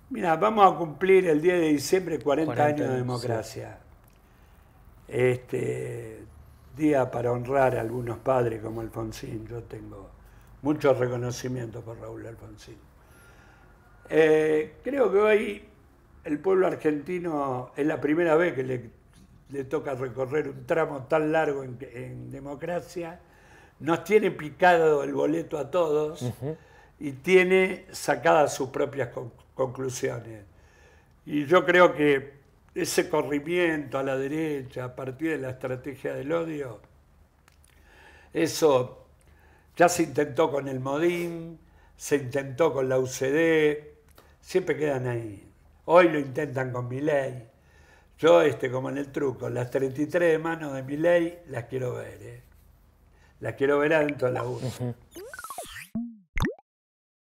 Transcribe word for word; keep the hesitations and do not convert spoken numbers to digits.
Mira, vamos a cumplir el diez de diciembre cuarenta, cuarenta años de años, democracia. Sí. Este día para honrar a algunos padres como Alfonsín. Yo tengo mucho reconocimiento por Raúl Alfonsín. Eh, creo que hoy el pueblo argentino es la primera vez que le, le toca recorrer un tramo tan largo en, en democracia. Nos tiene picado el boleto a todos. Uh-huh. Y tiene sacadas sus propias conclusiones. Y yo creo que ese corrimiento a la derecha a partir de la estrategia del odio, eso ya se intentó con el Modín, se intentó con la U C D, siempre quedan ahí. Hoy lo intentan con Milei. Yo, este, como en el truco, las treinta y tres de manos de Milei las quiero ver, ¿eh? Las quiero ver adentro de la urna. Uh-huh.